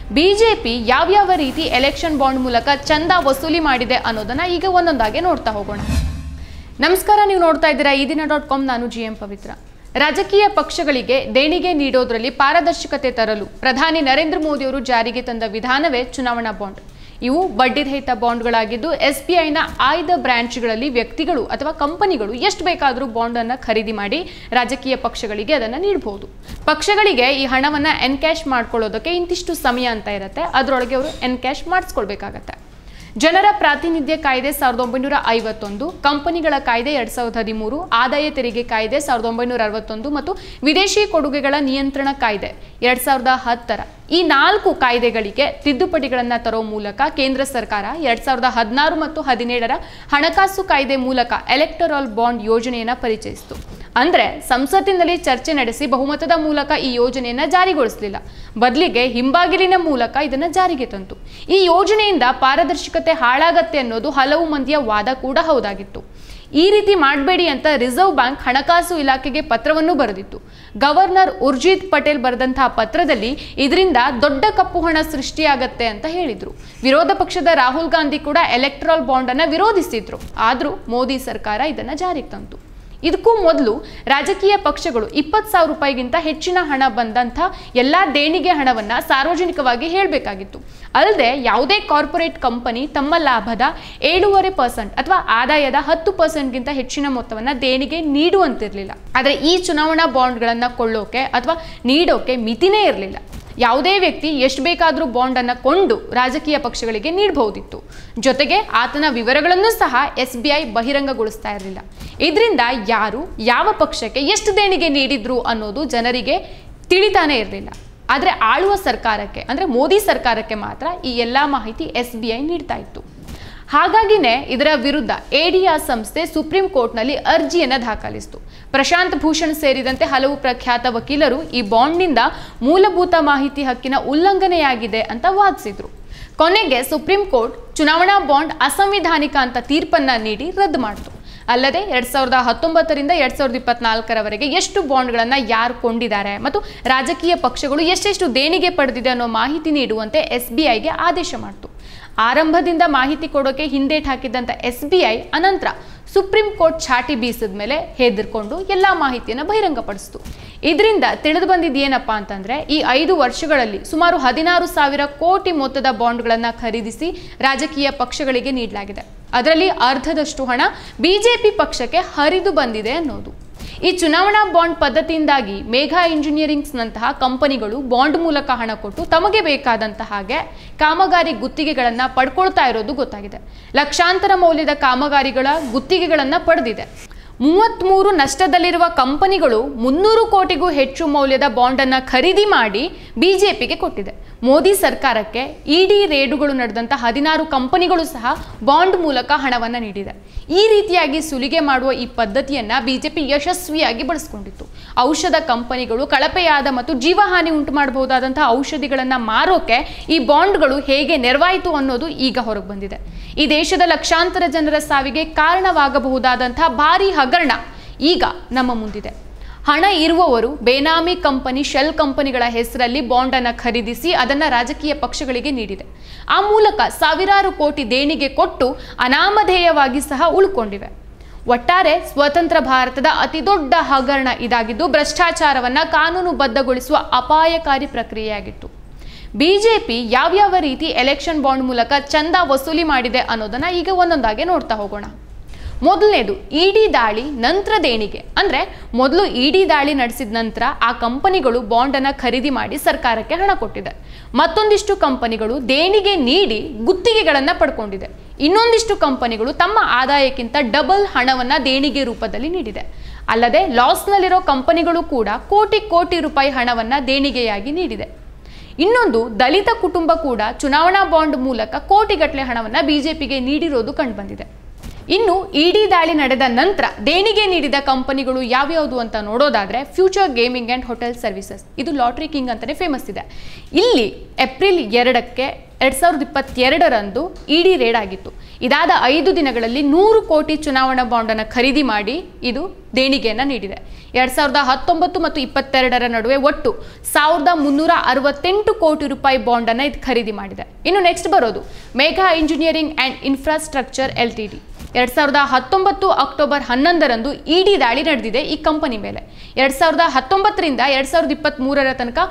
BJP ಯಾವ್ಯಾವ ರೀತಿ election bond ಮೂಲಕ ಚಂದ ವಸೂಲಿ ಮಾಡಿದೆ ಅನ್ನೋದನ್ನ ಈಗ ಒಂದೊಂದಾಗಿ ನೋಡ್ತಾ ಹೋಗೋಣ. ನಮಸ್ಕಾರ, ನೀವು ನೋಡ್ತಾ ಇದ್ದೀರಾ EDina.com. ನಾನು GM ಪವಿತ್ರ. ರಾಜಕೀಯ ಪಕ್ಷಗಳಿಗೆ ದೇಣಿಗೆ ನೀಡೋದ್ರಲ್ಲಿ ಪಾರದರ್ಶಕತೆ ತರಲು ಪ್ರಧಾನಿ ನರೇಂದ್ರ ಮೋದಿ ಅವರು ಜಾರಿಗೆ ತಂದ ವಿಧಾನವೇ ಚುನಾವಣಾ ಬಾಂಡ್. ಇವು ಬಡ್ಡಿರಹಿತ ಬಾಂಡ್ಗಳಾಗಿದ್ದು SBIನ ಆಯ್ದ ಬ್ರಾಂಚ್ಗಳಲ್ಲಿ ವ್ಯಕ್ತಿಗಳು ಅಥವಾ ಕಂಪನಿಗಳು ಎಷ್ಟು ಬೇಕಾದರೂ ಬಾಂಡ್ ಅನ್ನು ಖರೀದಿ ಮಾಡಿ ರಾಜಕೀಯ ಪಕ್ಷಗಳಿಗೆ ಅದನ್ನು ನೀಡಬಹುದು. ಪಕ್ಷಗಳಿಗೆ ಈ ಹಣವನ್ನು ಎನ್ಕ್ಯಾಶ್ ಮಾಡ್ಕೊಳ್ಳೋದಕ್ಕೆ ಇಂತಿಷ್ಟು ಸಮಯ ಅಂತ ಇರುತ್ತೆ. ಅದರೊಳಗೆ ಅವರು ಎನ್ಕ್ಯಾಶ್ ಮಾಡಿಸ್ಕೊಳ್ಬೇಕಾಗತ್ತೆ. ಜನರ ಪ್ರಾತಿನಿಧ್ಯ ಕಾಯ್ದೆ 1951, ಕಂಪನಿಗಳ ಕಾಯ್ದೆ 2013, ಆದಾಯ ತೆರಿಗೆ ಕಾಯ್ದೆ 1961 ಮತ್ತು ವಿದೇಶಿ ಕೊಡುಗೆಗಳ ನಿಯಂತ್ರಣ ಕಾಯ್ದೆ 2010 ಈ 4 ಕಾಯ್ದೆಗಳಿಗೆ ತಿದ್ದುಪಡಿಗಳನ್ನು ತರೋ ಮೂಲಕ ಕೇಂದ್ರ ಸರ್ಕಾರ 2016 ಮತ್ತು 2017 ಹಣಕಾಸು ಕಾಯ್ದೆ ಮೂಲಕ ಎಲೆಕ್ಟರಲ್ ಬಾಂಡ್ ಯೋಜನೆಯನ್ನು ಪರಿಚಯಿಸಿತು. ಅಂದ್ರೆ ಸಂಸತ್ತಿನಲ್ಲಿ ಚರ್ಚೆ ನಡೆಸಿ ಬಹುಮತದ ಮೂಲಕ ಈ ಯೋಜನೆಯನ್ನ ಜಾರಿಗೊಳಿಸಲಿಲ್ಲ, ಬದಲಿಗೆ ಹಿಂಬಾಗಿಲಿನ ಮೂಲಕ ಇದನ್ನ ಜಾರಿಗೆ ತಂತು. ಈ ಯೋಜನೆಯಿಂದ ಪಾರದರ್ಶಕತೆ ಹಾಳಾಗತ್ತೆ ಅನ್ನೋದು ಹಲವು ಮಂದಿಯ ವಾದ ಕೂಡ ಹೌದಾಗಿತ್ತು. ಈ ರೀತಿ ಮಾಡಬೇಡಿ ಅಂತ ರಿಸರ್ವ್ ಬ್ಯಾಂಕ್ ಹಣಕಾಸು ಇಲಾಖೆಗೆ ಪತ್ರವನ್ನು ಬರೆದಿತ್ತು. ಗವರ್ನರ್ ಉರ್ಜಿತ್ ಪಟೇಲ್ ಬರೆದಂತಹ ಪತ್ರದಲ್ಲಿ ಇದರಿಂದ ದೊಡ್ಡ ಕಪ್ಪು ಹಣ ಸೃಷ್ಟಿಯಾಗತ್ತೆ ಅಂತ ಹೇಳಿದ್ರು. ವಿರೋಧ ಪಕ್ಷದ ರಾಹುಲ್ ಗಾಂಧಿ ಕೂಡ ಎಲೆಕ್ಟ್ರಲ್ ಬಾಂಡ್ ಅನ್ನ ವಿರೋಧಿಸಿದ್ರು. ಆದ್ರೂ ಮೋದಿ ಸರ್ಕಾರ ಇದನ್ನ ಜಾರಿಗೆ ತಂತು. ಇದಕ್ಕೂ ಮೊದಲು ರಾಜಕೀಯ ಪಕ್ಷಗಳು 20,000 ರೂಪಾಯಿಗಿಂತ ಹೆಚ್ಚಿನ ಹಣ ಬಂದಂಥ ಎಲ್ಲ ದೇಣಿಗೆ ಹಣವನ್ನು ಸಾರ್ವಜನಿಕವಾಗಿ ಹೇಳಬೇಕಾಗಿತ್ತು. ಅಲ್ಲದೆ ಯಾವುದೇ ಕಾರ್ಪೊರೇಟ್ ಕಂಪನಿ ತಮ್ಮ ಲಾಭದ 7.5% ಅಥವಾ ಆದಾಯದ 10%ಗಿಂತ ಹೆಚ್ಚಿನ ಮೊತ್ತವನ್ನು ದೇಣಿಗೆ ನೀಡುವಂತಿರಲಿಲ್ಲ. ಆದರೆ ಈ ಚುನಾವಣಾ ಬಾಂಡ್ಗಳನ್ನು ಕೊಳ್ಳೋಕೆ ಅಥವಾ ನೀಡೋಕೆ ಮಿತಿನೇ ಇರಲಿಲ್ಲ. ಯಾವುದೇ ವ್ಯಕ್ತಿ ಎಷ್ಟು ಬೇಕಾದರೂ ಬಾಂಡ್ ಅನ್ನು ಕೊಂಡು ರಾಜಕೀಯ ಪಕ್ಷಗಳಿಗೆ ನೀಡಬಹುದಿತ್ತು. ಜೊತೆಗೆ ಆತನ ವಿವರಗಳನ್ನು ಸಹ SBI ಬಹಿರಂಗಗೊಳಿಸ್ತಾ ಇರಲಿಲ್ಲ. ಇದರಿಂದ ಯಾರು ಯಾವ ಪಕ್ಷಕ್ಕೆ ಎಷ್ಟು ದೇಣಿಗೆ ನೀಡಿದ್ರು ಅನ್ನೋದು ಜನರಿಗೆ ತಿಳಿತಾನೆ ಇರಲಿಲ್ಲ. ಆದರೆ ಆಳುವ ಸರ್ಕಾರಕ್ಕೆ ಅಂದರೆ ಮೋದಿ ಸರ್ಕಾರಕ್ಕೆ ಮಾತ್ರ ಈ ಎಲ್ಲ ಮಾಹಿತಿ SBI ನೀಡ್ತಾ ಇತ್ತು. ಹಾಗಾಗಿನೇ ಇದರ ವಿರುದ್ಧ ADR ಸಂಸ್ಥೆ ಸುಪ್ರೀಂ ಕೋರ್ಟ್ನಲ್ಲಿ ಅರ್ಜಿಯನ್ನು ದಾಖಲಿಸಿತು. ಪ್ರಶಾಂತ್ ಭೂಷಣ್ ಸೇರಿದಂತೆ ಹಲವು ಪ್ರಖ್ಯಾತ ವಕೀಲರು ಈ ಬಾಂಡ್ನಿಂದ ಮೂಲಭೂತ ಮಾಹಿತಿ ಹಕ್ಕಿನ ಉಲ್ಲಂಘನೆಯಾಗಿದೆ ಅಂತ ವಾದಿಸಿದ್ರು. ಕೊನೆಗೆ ಸುಪ್ರೀಂ ಕೋರ್ಟ್ ಚುನಾವಣಾ ಬಾಂಡ್ ಅಸಂವಿಧಾನಿಕ ಅಂತ ತೀರ್ಪನ್ನ ನೀಡಿ ರದ್ದು ಮಾಡಿತು. ಅಲ್ಲದೆ 2019ರಿಂದ 2024ರವರೆಗೆ ಎಷ್ಟು ಬಾಂಡ್ಗಳನ್ನು ಯಾರು ಕೊಂಡಿದ್ದಾರೆ ಮತ್ತು ರಾಜಕೀಯ ಪಕ್ಷಗಳು ಎಷ್ಟೆಷ್ಟು ದೇಣಿಗೆ ಪಡೆದಿದೆ ಅನ್ನೋ ಮಾಹಿತಿ ನೀಡುವಂತೆ SBIಗೆ ಆದೇಶ ಮಾಡಿತು. ಆರಂಭದಿಂದ ಮಾಹಿತಿ ಕೊಡೋಕೆ ಹಿಂದೇಟ್ ಹಾಕಿದ್ದಂಥ SBI ಅನಂತರ ಸುಪ್ರೀಂ ಕೋರ್ಟ್ ಛಾಟಿ ಬೀಸಿದ ಮೇಲೆ ಹೆದರ್ಕೊಂಡು ಎಲ್ಲ ಮಾಹಿತಿಯನ್ನು ಬಹಿರಂಗಪಡಿಸಿತು. ಇದರಿಂದ ತಿಳಿದು ಬಂದಿದ್ದು ಏನಪ್ಪಾ ಅಂತಂದ್ರೆ ಈ 5 ವರ್ಷಗಳಲ್ಲಿ ಸುಮಾರು 16,000 ಕೋಟಿ ಮೊತ್ತದ ಬಾಂಡ್ಗಳನ್ನು ಖರೀದಿಸಿ ರಾಜಕೀಯ ಪಕ್ಷಗಳಿಗೆ ನೀಡಲಾಗಿದೆ. ಅದರಲ್ಲಿ ಅರ್ಧದಷ್ಟು ಹಣ ಬಿಜೆಪಿ ಪಕ್ಷಕ್ಕೆ ಹರಿದು ಬಂದಿದೆ ಅನ್ನೋದು. ಈ ಚುನಾವಣಾ ಬಾಂಡ್ ಪದ್ಧತಿಯಿಂದಾಗಿ ಮೇಘಾ ಇಂಜಿನಿಯರಿಂಗ್ಸ್ನಂತಹ ಕಂಪನಿಗಳು ಬಾಂಡ್ ಮೂಲಕ ಹಣ ಕೊಟ್ಟು ತಮಗೆ ಬೇಕಾದಂತಹ ಹಾಗೆ ಕಾಮಗಾರಿ ಗುತ್ತಿಗೆಗಳನ್ನು ಪಡ್ಕೊಳ್ತಾ ಇರೋದು ಗೊತ್ತಾಗಿದೆ. ಲಕ್ಷಾಂತರ ಮೌಲ್ಯದ ಕಾಮಗಾರಿಗಳ ಗುತ್ತಿಗೆಗಳನ್ನು ಪಡೆದಿದೆ. 33 ನಷ್ಟದಲ್ಲಿರುವ ಕಂಪನಿಗಳು 300 ಕೋಟಿಗೂ ಹೆಚ್ಚು ಮೌಲ್ಯದ ಬಾಂಡನ್ನು ಖರೀದಿ ಮಾಡಿ ಬಿಜೆಪಿಗೆ ಕೊಟ್ಟಿದೆ. ಮೋದಿ ಸರ್ಕಾರಕ್ಕೆ ED ರೇಡುಗಳು ನಡೆದಂಥ 16 ಕಂಪನಿಗಳು ಸಹ ಬಾಂಡ್ ಮೂಲಕ ಹಣವನ್ನು ನೀಡಿದೆ. ಈ ರೀತಿಯಾಗಿ ಸುಲಿಗೆ ಮಾಡುವ ಈ ಪದ್ಧತಿಯನ್ನು ಬಿಜೆಪಿ ಯಶಸ್ವಿಯಾಗಿ ಬಳಸಿಕೊಂಡಿತ್ತು. ಔಷಧ ಕಂಪನಿಗಳು ಕಳಪೆಯಾದ ಮತ್ತು ಜೀವಹಾನಿ ಉಂಟು ಮಾಡಬಹುದಾದಂತಹ ಔಷಧಿಗಳನ್ನು ಮಾರೋಕೆ ಈ ಬಾಂಡ್ಗಳು ಹೇಗೆ ನೆರವಾಯಿತು ಅನ್ನೋದು ಈಗ ಹೊರಗೆ ಬಂದಿದೆ. ಈ ದೇಶದ ಲಕ್ಷಾಂತರ ಜನರ ಸಾವಿಗೆ ಕಾರಣವಾಗಬಹುದಾದಂತಹ ಭಾರಿ ಹಗರಣ ಈಗ ನಮ್ಮ ಮುಂದಿದೆ. ಹಣ ಇರುವವರು ಬೇನಾಮಿ ಕಂಪನಿ, ಶೆಲ್ ಕಂಪನಿಗಳ ಹೆಸರಲ್ಲಿ ಬಾಂಡ್ ಅನ್ನು ಖರೀದಿಸಿ ಅದನ್ನು ರಾಜಕೀಯ ಪಕ್ಷಗಳಿಗೆ ನೀಡಿದೆ. ಆ ಮೂಲಕ ಸಾವಿರಾರು ಕೋಟಿ ದೇಣಿಗೆ ಕೊಟ್ಟು ಅನಾಮಧೇಯವಾಗಿ ಸಹ ಉಳ್ಕೊಂಡಿವೆ. ಒಟ್ಟಾರೆ ಸ್ವತಂತ್ರ ಭಾರತದ ಅತಿ ದೊಡ್ಡ ಹಗರಣ ಇದಾಗಿದ್ದು ಭ್ರಷ್ಟಾಚಾರವನ್ನು ಕಾನೂನುಬದ್ಧಗೊಳಿಸುವ ಅಪಾಯಕಾರಿ ಪ್ರಕ್ರಿಯೆಯಾಗಿತ್ತು. ಬಿಜೆಪಿ ಯಾವ್ಯಾವ ರೀತಿ ಎಲೆಕ್ಷನ್ ಬಾಂಡ್ ಮೂಲಕ ಚಂದ ವಸೂಲಿ ಮಾಡಿದೆ ಅನ್ನೋದನ್ನ ಈಗ ಒಂದೊಂದಾಗಿ ನೋಡ್ತಾ ಹೋಗೋಣ. ಮೊದಲನೇದು ED ದಾಳಿ ನಂತರ ದೇಣಿಗೆ. ಅಂದರೆ ಮೊದಲು ED ದಾಳಿ ನಡೆಸಿದ ನಂತರ ಆ ಕಂಪನಿಗಳು ಬಾಂಡನ್ನು ಖರೀದಿ ಮಾಡಿ ಸರ್ಕಾರಕ್ಕೆ ಹಣ ಕೊಟ್ಟಿದೆ. ಮತ್ತೊಂದಿಷ್ಟು ಕಂಪನಿಗಳು ದೇಣಿಗೆ ನೀಡಿ ಗುತ್ತಿಗೆಗಳನ್ನು ಪಡ್ಕೊಂಡಿದೆ. ಇನ್ನೊಂದಿಷ್ಟು ಕಂಪನಿಗಳು ತಮ್ಮ ಆದಾಯಕ್ಕಿಂತ ಡಬಲ್ ಹಣವನ್ನು ದೇಣಿಗೆ ರೂಪದಲ್ಲಿ ನೀಡಿದೆ. ಅಲ್ಲದೆ ಲಾಸ್ನಲ್ಲಿರೋ ಕಂಪನಿಗಳು ಕೂಡ ಕೋಟಿ ರೂಪಾಯಿ ಹಣವನ್ನು ದೇಣಿಗೆಯಾಗಿ ನೀಡಿದೆ. ಇನ್ನೊಂದು ದಲಿತ ಕುಟುಂಬ ಕೂಡ ಚುನಾವಣಾ ಬಾಂಡ್ ಮೂಲಕ ಕೋಟಿಗಟ್ಟಲೆ ಹಣವನ್ನು ಬಿಜೆಪಿಗೆ ನೀಡಿರೋದು ಕಂಡುಬಂದಿದೆ. ಇನ್ನು ಇಡಿ ದಾಳಿ ನಡೆದ ನಂತರ ದೇಣಿಗೆ ನೀಡಿದ ಕಂಪನಿಗಳು ಯಾವ್ಯಾವುದು ಅಂತ ನೋಡೋದಾದ್ರೆ future gaming and hotel services, ಇದು ಲಾಟ್ರಿ ಕಿಂಗ್ ಅಂತಾನೆ ಫೇಮಸ್ ಇದೆ. ಇಲ್ಲಿ ಏಪ್ರಿಲ್ 2ಕ್ಕೆ 2022ರಂದು ಇಡಿ ರೇಡ್ ಆಗಿತ್ತು. ಇದಾದ 5 ದಿನಗಳಲ್ಲಿ 100 ಕೋಟಿ ಚುನಾವಣಾ ಬಾಂಡನ್ನು ಖರೀದಿ ಮಾಡಿ ಇದು ದೇಣಿಗೆಯನ್ನು ನೀಡಿದೆ. 2019 ಮತ್ತು 22ರ ನಡುವೆ ಒಟ್ಟು 1368 ಕೋಟಿ ರೂಪಾಯಿ ಬಾಂಡನ್ನು ಇದು ಖರೀದಿ ಮಾಡಿದೆ. ಇನ್ನು ನೆಕ್ಸ್ಟ್ ಬರೋದು Megha engineering and infrastructure LTD. 2019 October 11ರಂದು ಇಡಿ ದಾಳಿ ನಡೆದಿದೆ ಈ ಕಂಪನಿ ಮೇಲೆ. 2019ರಿಂದ 2023ರ ತನಕ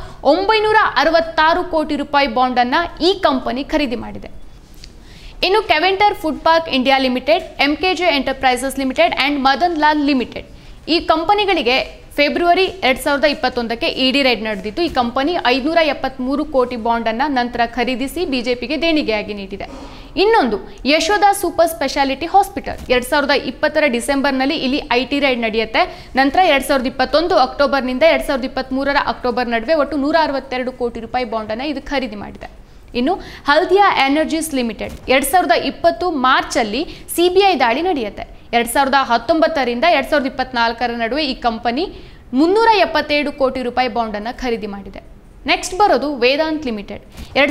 966 ಕೋಟಿ ರೂಪಾಯಿ ಬಾಂಡನ್ನು ಈ ಕಂಪನಿ ಖರೀದಿ ಮಾಡಿದೆ. ಇನ್ನು Keventer food park India limited, MKJ enterprises limited and Madan Lal limited, ಈ ಕಂಪನಿಗಳಿಗೆ ಫೆಬ್ರವರಿ 2021ಕ್ಕೆ ಇಡಿ ರೇಡ್ ನಡೆದಿತ್ತು. ಈ ಕಂಪನಿ 573 ಕೋಟಿ ಬಾಂಡನ್ನು ನಂತರ ಖರೀದಿಸಿ ಬಿಜೆಪಿಗೆ ದೇಣಿಗೆಯಾಗಿ ನೀಡಿದೆ. ಇನ್ನೊಂದು ಯಶೋಧ ಸೂಪರ್ ಸ್ಪೆಷಾಲಿಟಿ ಹಾಸ್ಪಿಟಲ್, 2020ರ ಡಿಸೆಂಬರ್ನಲ್ಲಿ ಇಲ್ಲಿ IT ರೇಡ್ ನಡೆಯುತ್ತೆ. ನಂತರ 2021 ಅಕ್ಟೋಬರ್ನಿಂದ 2023ರ ಅಕ್ಟೋಬರ್ ನಡುವೆ ಒಟ್ಟು 162 ಕೋಟಿ ರೂಪಾಯಿ ಬಾಂಡನ್ನು ಇದು ಖರೀದಿ ಮಾಡಿದೆ. ಇನ್ನು ಹಲ್ದಿಯಾ ಎನರ್ಜೀಸ್ ಲಿಮಿಟೆಡ್, 2020 ಮಾರ್ಚಲ್ಲಿ CBI ದಾಳಿ ನಡೆಯುತ್ತೆ. 2019ರಿಂದ 2024ರ ನಡುವೆ ಈ ಕಂಪನಿ 377 ಕೋಟಿ ರೂಪಾಯಿ ಬಾಂಡನ್ನು ಖರೀದಿ ಮಾಡಿದೆ. ನೆಕ್ಸ್ಟ್ ಬರೋದು ವೇದಾಂತ್ ಲಿಮಿಟೆಡ್,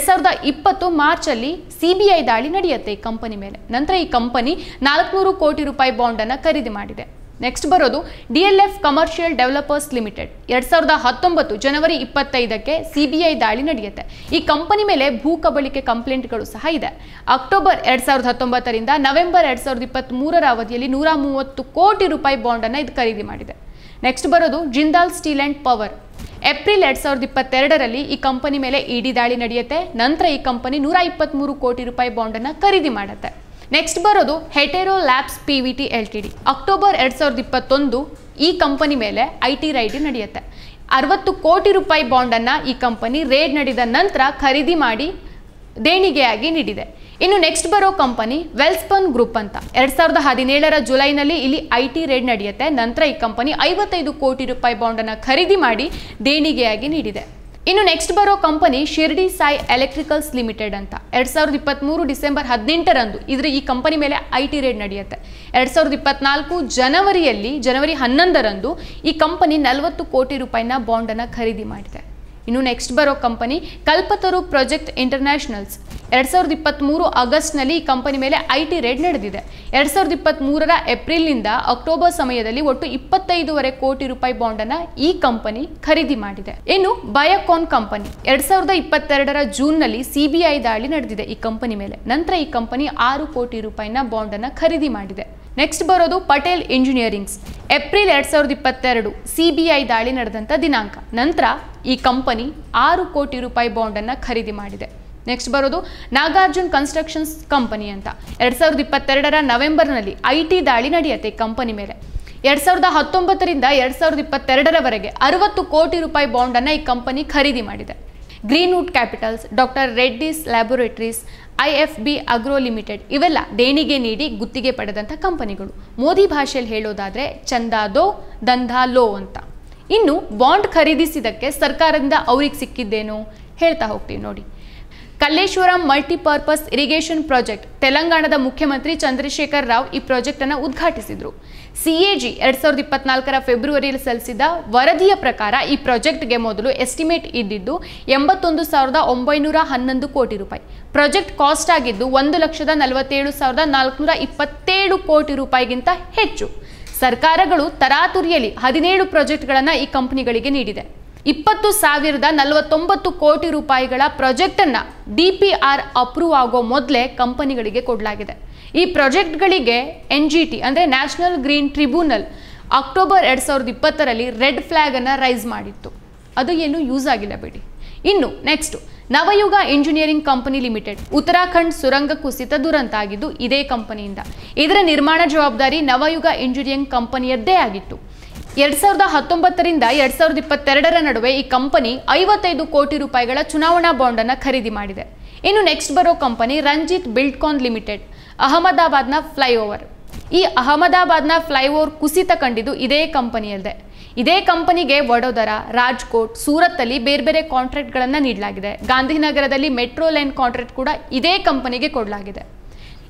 2020 ಮಾರ್ಚಲ್ಲಿ CBI ದಾಳಿ ನಡೆಯುತ್ತೆ ಈ ಕಂಪನಿ ಮೇಲೆ. ನಂತರ ಈ ಕಂಪನಿ 400 ಕೋಟಿ ರೂಪಾಯಿ ಬಾಂಡನ್ನು ಖರೀದಿ ಮಾಡಿದೆ. ನೆಕ್ಸ್ಟ್ ಬರೋದು DLF ಕಮರ್ಷಿಯಲ್ ಡೆವಲಪರ್ಸ್ ಲಿಮಿಟೆಡ್, 2019 ಜನವರಿ 25ಕ್ಕೆ CBI ದಾಳಿ ನಡೆಯುತ್ತೆ. ಈ ಕಂಪನಿ ಮೇಲೆ ಭೂ ಕಬಳಿಕೆ ಕಂಪ್ಲೇಂಟ್ಗಳು ಸಹ ಇದೆ. ಅಕ್ಟೋಬರ್ 2019ರಿಂದ ನವೆಂಬರ್ 2023ರ ಅವಧಿಯಲ್ಲಿ 130 ಕೋಟಿ ರೂಪಾಯಿ ಬಾಂಡನ್ನು ಇದು ಖರೀದಿ ಮಾಡಿದೆ. ನೆಕ್ಸ್ಟ್ ಬರೋದು Jindal steel and power, April 2022ರಲ್ಲಿ ಈ ಕಂಪನಿ ಮೇಲೆ ಇಡಿ ದಾಳಿ ನಡೆಯುತ್ತೆ. ನಂತರ ಈ ಕಂಪನಿ 123 ಕೋಟಿ ರೂಪಾಯಿ ಬಾಂಡನ್ನು ಖರೀದಿ ಮಾಡುತ್ತೆ. ನೆಕ್ಸ್ಟ್ ಬರೋದು Hetero labs PVT LTD, October 2021 ಈ ಕಂಪನಿ ಮೇಲೆ IT ರೈಡ್ ನಡೆಯುತ್ತೆ. 60 ಕೋಟಿ ರೂಪಾಯಿ ಬಾಂಡನ್ನು ಈ ಕಂಪನಿ ರೇಡ್ ನಡೆದ ನಂತರ ಖರೀದಿ ಮಾಡಿ ದೇಣಿಗೆಯಾಗಿ ನೀಡಿದೆ. ಇನ್ನು ನೆಕ್ಸ್ಟ್ ಬರೋ ಕಂಪನಿ ವೆಲ್ಸ್ಪನ್ ಗ್ರೂಪ್ ಅಂತ, 2017ರ ಜುಲೈನಲ್ಲಿ ಇಲ್ಲಿ IT ರೇಡ್ ನಡೆಯುತ್ತೆ. ನಂತರ ಈ ಕಂಪನಿ 55 ಕೋಟಿ ರೂಪಾಯಿ ಬಾಂಡನ್ನು ಖರೀದಿ ಮಾಡಿ ದೇಣಿಗೆಯಾಗಿ ನೀಡಿದೆ. ಇನ್ನು ನೆಕ್ಸ್ಟ್ ಬರೋ company Shirdi Sai electricals limited ಅಂತ, 2023 ಡಿಸೆಂಬರ್ 18ರಂದು ಈ ಕಂಪನಿ ಮೇಲೆ IT ರೇಡ್ ನಡೆಯುತ್ತೆ. 2024 ಜನವರಿ 11ರಂದು ಈ ಕಂಪನಿ 40 ಕೋಟಿ ರೂಪಾಯಿನ ಬಾಂಡನ್ನು ಖರೀದಿ ಮಾಡಿದೆ. ಇನ್ನು ನೆಕ್ಸ್ಟ್ ಬರೋ ಕಂಪನಿ ಕಲ್ಪತರು ಪ್ರಾಜೆಕ್ಟ್ ಇಂಟರ್ನ್ಯಾಷನಲ್ಸ್, 2023 ಆಗಸ್ಟ್ನಲ್ಲಿ ಈ ಕಂಪನಿ ಮೇಲೆ IT ರೇಡ್ ನಡೆದಿದೆ. 2023ರ ಏಪ್ರಿಲ್ನಿಂದ ಅಕ್ಟೋಬರ್ ಸಮಯದಲ್ಲಿ ಒಟ್ಟು 25 ಕೋಟಿ ರೂಪಾಯಿ ಬಾಂಡನ್ನು ಈ ಕಂಪನಿ ಖರೀದಿ ಮಾಡಿದೆ. ಇನ್ನು ಬಯೋಕಾನ್ ಕಂಪನಿ, 2022ರ ಜೂನ್ನಲ್ಲಿ CBI ದಾಳಿ ನಡೆದಿದೆ ಈ ಕಂಪನಿ ಮೇಲೆ. ನಂತರ ಈ ಕಂಪನಿ 6 ಕೋಟಿ ರೂಪಾಯಿನ ಬಾಂಡನ್ನು ಖರೀದಿ ಮಾಡಿದೆ. ನೆಕ್ಸ್ಟ್ ಬರೋದು ಪಟೇಲ್ ಇಂಜಿನಿಯರಿಂಗ್ಸ್, ಏಪ್ರಿಲ್ 2022 CBI ದಾಳಿ ನಡೆದಂಥ ದಿನಾಂಕ. ನಂತರ ಈ ಕಂಪನಿ 6 ಕೋಟಿ ರೂಪಾಯಿ ಬಾಂಡನ್ನು ಖರೀದಿ ಮಾಡಿದೆ. ನೆಕ್ಸ್ಟ್ ಬರೋದು ನಾಗಾರ್ಜುನ್ ಕನ್ಸ್ಟ್ರಕ್ಷನ್ಸ್ ಕಂಪನಿ ಅಂತ, 2022ರ ನವೆಂಬರ್ನಲ್ಲಿ IT ದಾಳಿ ನಡೆಯುತ್ತೆ ಈ ಕಂಪನಿ ಮೇಲೆ. 2019ರಿಂದ 2022ರವರೆಗೆ 60 ಕೋಟಿ ರೂಪಾಯಿ ಬಾಂಡನ್ನು ಈ ಕಂಪನಿ ಖರೀದಿ ಮಾಡಿದೆ. Greenwood Capitals, Doctor Reddy's Laboratories, IFB Agro Limited ಇವೆಲ್ಲ ದೇಣಿಗೆ ನೀಡಿ ಗುತ್ತಿಗೆ ಪಡೆದಂಥ ಕಂಪನಿಗಳು. ಮೋದಿ ಭಾಷೆಯಲ್ಲಿ ಹೇಳೋದಾದರೆ ಚಂದಾ ದೋ ದಂಧಾ ಲೋ ಅಂತ. ಇನ್ನು ಬಾಂಡ್ ಖರೀದಿಸಿದಕ್ಕೆ ಸರ್ಕಾರದಿಂದ ಅವ್ರಿಗೆ ಸಿಕ್ಕಿದ್ದೇನು ಹೇಳ್ತಾ ಹೋಗ್ತೀವಿ ನೋಡಿ. ಕಲ್ಲೇಶ್ವರಂ ಮಲ್ಟಿಪರ್ಪಸ್ ಇರಿಗೇಷನ್ ಪ್ರಾಜೆಕ್ಟ್, ತೆಲಂಗಾಣದ ಮುಖ್ಯಮಂತ್ರಿ ಚಂದ್ರಶೇಖರ್ ರಾವ್ ಈ ಪ್ರಾಜೆಕ್ಟನ್ನು ಉದ್ಘಾಟಿಸಿದರು. CAG 2024ರ ಫೆಬ್ರವರಿಯಲ್ಲಿ ಸಲ್ಲಿಸಿದ ವರದಿಯ ಪ್ರಕಾರ ಈ ಪ್ರಾಜೆಕ್ಟ್ಗೆ ಮೊದಲು ಎಸ್ಟಿಮೇಟ್ ಇದ್ದಿದ್ದು 81,911 ಕೋಟಿ ರೂಪಾಯಿ. ಪ್ರಾಜೆಕ್ಟ್ ಕಾಸ್ಟ್ ಆಗಿದ್ದು 1,47,427 ಕೋಟಿ ರೂಪಾಯಿಗಿಂತ ಹೆಚ್ಚು. ಸರ್ಕಾರಗಳು ತರಾತುರಿಯಲ್ಲಿ 17 ಪ್ರಾಜೆಕ್ಟ್ಗಳನ್ನು ಈ ಕಂಪನಿಗಳಿಗೆ ನೀಡಿದೆ. 20,049 ಕೋಟಿ ರೂಪಾಯಿಗಳ ಪ್ರಾಜೆಕ್ಟನ್ನು DPR ಅಪ್ರೂವ್ ಆಗೋ ಮೊದಲೇ ಕಂಪನಿಗಳಿಗೆ ಕೊಡಲಾಗಿದೆ. ಈ ಪ್ರಾಜೆಕ್ಟ್ಗಳಿಗೆ NGT ಅಂದರೆ ನ್ಯಾಷನಲ್ ಗ್ರೀನ್ ಟ್ರಿಬ್ಯುನಲ್ ಅಕ್ಟೋಬರ್ 2020ರಲ್ಲಿ ರೆಡ್ ಫ್ಲಾಗನ್ನು ರೈಸ್ ಮಾಡಿತ್ತು. ಅದು ಏನು ಯೂಸ್ ಆಗಿಲ್ಲ ಬಿಡಿ. ಇನ್ನು next Navayuga Engineering Company Limited, Uttarakhand ಸುರಂಗ ಕುಸಿತ ದುರಂತ ಆಗಿದ್ದು ಇದೇ ಕಂಪನಿಯಿಂದ. ಇದರ ನಿರ್ಮಾಣ ಜವಾಬ್ದಾರಿ ನವಯುಗ ಇಂಜಿನಿಯರಿಂಗ್ ಕಂಪನಿಯದ್ದೇ ಆಗಿತ್ತು. 2019ರಿಂದ 2022ರ ನಡುವೆ ಈ ಕಂಪನಿ 55 ಕೋಟಿ ರೂಪಾಯಿಗಳ ಚುನಾವಣಾ ಬಾಂಡನ್ನು ಖರೀದಿ ಮಾಡಿದೆ. ಇನ್ನು ನೆಕ್ಸ್ಟ್ ಬರೋ ಕಂಪನಿ ರಂಜಿತ್ ಬಿಲ್ಡ್ಕಾನ್ ಲಿಮಿಟೆಡ್, ಅಹಮದಾಬಾದ್ನ ಫ್ಲೈಓವರ್. ಈ ಅಹಮದಾಬಾದ್ನ ಫ್ಲೈಓವರ್ ಕುಸಿತ ಕಂಡಿದ್ದು ಇದೇ ಕಂಪನಿಯಲ್ಲದೆ. ಇದೇ ಕಂಪನಿಗೆ ವಡೋದರ, ರಾಜ್ಕೋಟ್, ಸೂರತ್ತಲ್ಲಿ ಬೇರೆ ಬೇರೆ ಕಾಂಟ್ರಾಕ್ಟ್ಗಳನ್ನು ನೀಡಲಾಗಿದೆ. ಗಾಂಧಿನಗರದಲ್ಲಿ ಮೆಟ್ರೋ ಲೈನ್ ಕಾಂಟ್ರಾಕ್ಟ್ ಕೂಡ ಇದೇ ಕಂಪನಿಗೆ ಕೊಡಲಾಗಿದೆ.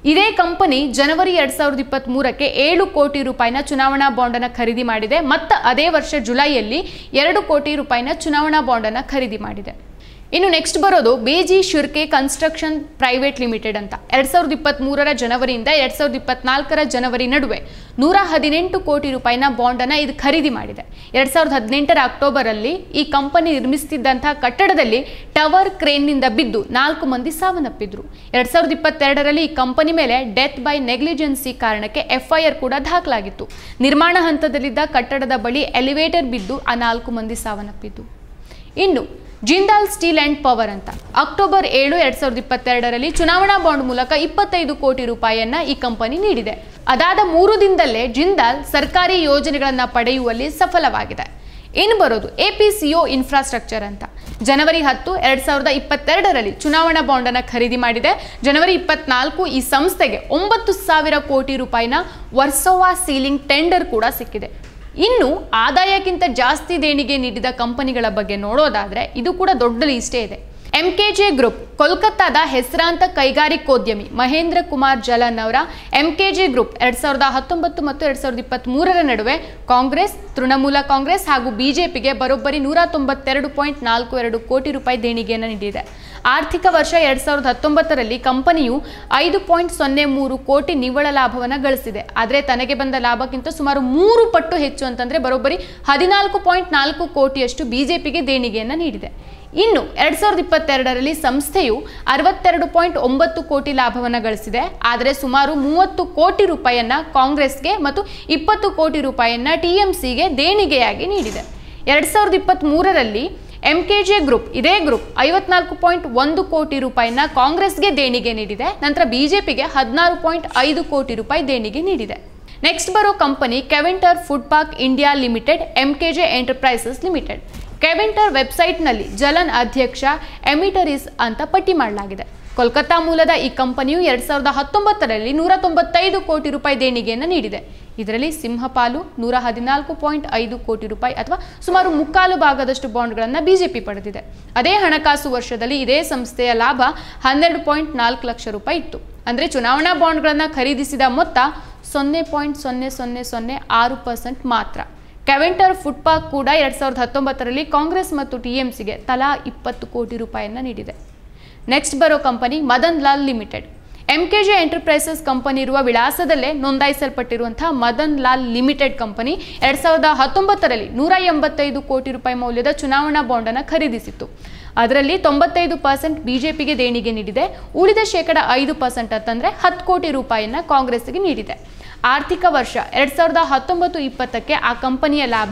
ಇದೇ ಕಂಪನಿ ಜನವರಿ 2023ಕ್ಕೆ 7 ಕೋಟಿ ರೂಪಾಯಿನ ಚುನಾವಣಾ ಬಾಂಡ್ ಅನ್ನು ಖರೀದಿ ಮಾಡಿದೆ ಮತ್ತು ಅದೇ ವರ್ಷ ಜುಲೈಯಲ್ಲಿ 2 ಕೋಟಿ ರೂಪಾಯಿನ ಚುನಾವಣಾ ಬಾಂಡ್ ಅನ್ನು ಖರೀದಿ ಮಾಡಿದೆ. ಇನ್ನು ನೆಕ್ಸ್ಟ್ ಬರೋದು B G Shirke Construction Private Limited ಅಂತ. 2023ರ ಜನವರಿಯಿಂದ 2024ರ ಜನವರಿ ನಡುವೆ 118 ಕೋಟಿ ರೂಪಾಯಿನ ಬಾಂಡ್ ಅನ್ನು ಇದು ಖರೀದಿ ಮಾಡಿದೆ. 2018ರ ಅಕ್ಟೋಬರ್ ಅಲ್ಲಿ ಈ ಕಂಪನಿ ನಿರ್ಮಿಸುತ್ತಿದ್ದಂತಹ ಕಟ್ಟಡದಲ್ಲಿ ಟವರ್ ಕ್ರೇನ್ನಿಂದ ಬಿದ್ದು 4 ಮಂದಿ ಸಾವನ್ನಪ್ಪಿದ್ರು. 2022ರಲ್ಲಿ ಈ ಕಂಪನಿ ಮೇಲೆ ಡೆತ್ ಬೈ ನೆಗ್ಲಿಜೆನ್ಸಿ ಕಾರಣಕ್ಕೆ FIR ಕೂಡ ದಾಖಲಾಗಿತ್ತು. ನಿರ್ಮಾಣ ಹಂತದಲ್ಲಿದ್ದ ಕಟ್ಟಡದ ಬಳಿ ಎಲಿವೇಟರ್ ಬಿದ್ದು ಆ 4 ಮಂದಿ ಸಾವನ್ನಪ್ಪಿದ್ದು. ಇನ್ನು ಜಿಂದಾಲ್ ಸ್ಟೀಲ್ ಅಂಡ್ ಪವರ್ ಅಂತ ಅಕ್ಟೋಬರ್ 7, 2022ರಲ್ಲಿ ಚುನಾವಣಾ ಬಾಂಡ್ ಮೂಲಕ 25 ಕೋಟಿ ರೂಪಾಯಿಯನ್ನ ಈ ಕಂಪನಿ ನೀಡಿದೆ. ಅದಾದ 3 ದಿನದಲ್ಲೇ ಜಿಂದಾಲ್ ಸರ್ಕಾರಿ ಯೋಜನೆಗಳನ್ನು ಪಡೆಯುವಲ್ಲಿ ಸಫಲವಾಗಿದೆ. ಇನ್ನು ಬರೋದು APCO ಇನ್ಫ್ರಾಸ್ಟ್ರಕ್ಚರ್ ಅಂತ. ಜನವರಿ 10, 2022ರಲ್ಲಿ ಚುನಾವಣಾ ಬಾಂಡ್ ಅನ್ನು ಖರೀದಿ ಮಾಡಿದೆ. ಜನವರಿ 24 ಈ ಸಂಸ್ಥೆಗೆ 9,000 ಕೋಟಿ ರೂಪಾಯಿನ ವರ್ಸೋವಾ ಸೀಲಿಂಗ್ ಟೆಂಡರ್ ಕೂಡ ಸಿಕ್ಕಿದೆ. ಇನ್ನು ಆದಾಯಕ್ಕಿಂತ ಜಾಸ್ತಿ ದೇಣಿಗೆ ನೀಡಿದ ಕಂಪನಿಗಳ ಬಗ್ಗೆ ನೋಡೋದಾದ್ರೆ ಇದು ಕೂಡ ದೊಡ್ಡ ಲಿಸ್ಟೇ ಇದೆ. MKJ ಗ್ರೂಪ್ ಕೋಲ್ಕತ್ತಾದ ಹೆಸರಾಂತ ಕೈಗಾರಿಕೋದ್ಯಮಿ ಮಹೇಂದ್ರ ಕುಮಾರ್ ಜಲನ್ ಅವರ MKJ ಗ್ರೂಪ್ 2019 ಮತ್ತು 2023ರ ನಡುವೆ ಕಾಂಗ್ರೆಸ್, ತೃಣಮೂಲ ಕಾಂಗ್ರೆಸ್ ಹಾಗೂ ಬಿಜೆಪಿಗೆ ಬರೋಬ್ಬರಿ 192.42 ಕೋಟಿ ರೂಪಾಯಿ ದೇಣಿಗೆಯನ್ನು ನೀಡಿದೆ. ಆರ್ಥಿಕ ವರ್ಷ 2019ರಲ್ಲಿ ಕಂಪನಿಯು 5.03 ಕೋಟಿ ನಿವ್ವಳ ಲಾಭವನ್ನು ಗಳಿಸಿದೆ. ಆದರೆ ತನಗೆ ಬಂದ ಲಾಭಕ್ಕಿಂತ ಸುಮಾರು 3 ಪಟ್ಟು ಹೆಚ್ಚು ಅಂತಂದ್ರೆ ಬರೋಬ್ಬರಿ 14.4 ಕೋಟಿಯಷ್ಟು ಬಿಜೆಪಿಗೆ ದೇಣಿಗೆಯನ್ನು ನೀಡಿದೆ. ಇನ್ನು 2022ರಲ್ಲಿ ಸಂಸ್ಥೆಯು 62.9 ಕೋಟಿ ಲಾಭವನ್ನು ಗಳಿಸಿದೆ. ಆದರೆ ಸುಮಾರು 30 ಕೋಟಿ ರೂಪಾಯಿಯನ್ನ ಕಾಂಗ್ರೆಸ್ಗೆ ಮತ್ತು 20 ಕೋಟಿ ರೂಪಾಯಿಯನ್ನ TMCಗೆ ದೇಣಿಗೆಯಾಗಿ ನೀಡಿದೆ. 2023ರಲ್ಲಿ MKJ ಗ್ರೂಪ್ ಇದೇ ಗ್ರೂಪ್ 54.1 ಕೋಟಿ ರೂಪಾಯಿನ ಕಾಂಗ್ರೆಸ್ಗೆ ದೇಣಿಗೆ ನೀಡಿದೆ. ನಂತರ ಬಿಜೆಪಿಗೆ 16.5 ಕೋಟಿ ರೂಪಾಯಿ ದೇಣಿಗೆ ನೀಡಿದೆ. ನೆಕ್ಸ್ಟ್ ಬರೋ company Keventer food park India limited MKJ enterprises Limited. Keventer ವೆಬ್ಸೈಟ್ನಲ್ಲಿ ಜಲನ್ ಅಧ್ಯಕ್ಷ ಎಮಿಟರಿಸ್ ಅಂತ ಪಟ್ಟಿ ಮಾಡಲಾಗಿದೆ. ಕೋಲ್ಕತ್ತಾ ಮೂಲದ ಈ ಕಂಪನಿಯು 2019ರಲ್ಲಿ 195 ಕೋಟಿ ರೂಪಾಯಿ ದೇಣಿಗೆಯನ್ನು ನೀಡಿದೆ. ಇದರಲ್ಲಿ ಸಿಂಹಪಾಲು 114.5 ಕೋಟಿ ರೂಪಾಯಿ ಅಥವಾ ಸುಮಾರು 3/4 ಭಾಗದಷ್ಟು ಬಾಂಡ್ಗಳನ್ನು ಬಿಜೆಪಿ ಪಡೆದಿದೆ. ಅದೇ ಹಣಕಾಸು ವರ್ಷದಲ್ಲಿ ಇದೇ ಸಂಸ್ಥೆಯ ಲಾಭ 12.4 ಲಕ್ಷ ರೂಪಾಯಿ ಇತ್ತು. ಅಂದರೆ ಚುನಾವಣಾ ಬಾಂಡ್ಗಳನ್ನು ಖರೀದಿಸಿದ ಮೊತ್ತ 0.0006% ಮಾತ್ರ. ಕೆವೆಂಟರ್ ಫುಡ್ ಪಾರ್ಕ್ ಕೂಡ 2019ರಲ್ಲಿ ಕಾಂಗ್ರೆಸ್ ಮತ್ತು TMCಗೆ ತಲಾ 20 ಕೋಟಿ ರೂಪಾಯಿಯನ್ನು ನೀಡಿದೆ. ನೆಕ್ಸ್ಟ್ ಬರೋ company Madan Lal Limited. MKJ Enterprises company ಇರುವ ವಿಳಾಸದಲ್ಲೇ ನೋಂದಾಯಿಸಲ್ಪಟ್ಟಿರುವಂತಹ ಮದನ್ ಲಾಲ್ ಲಿಮಿಟೆಡ್ ಕಂಪನಿ 2019ರಲ್ಲಿ 185 ಕೋಟಿ ರೂಪಾಯಿ ಮೌಲ್ಯದ ಚುನಾವಣಾ ಬಾಂಡ್ ಅನ್ನು ಖರೀದಿಸಿತ್ತು. ಅದರಲ್ಲಿ 95% ಬಿಜೆಪಿಗೆ ದೇಣಿಗೆ ನೀಡಿದೆ. ಉಳಿದ ಶೇಕಡ 5% ಅಂತಂದ್ರೆ 10 ಕೋಟಿ ರೂಪಾಯಿಯನ್ನ ಕಾಂಗ್ರೆಸ್ಗೆ ನೀಡಿದೆ. ಆರ್ಥಿಕ ವರ್ಷ 2019-20ಕ್ಕೆ ಆ ಕಂಪನಿಯ ಲಾಭ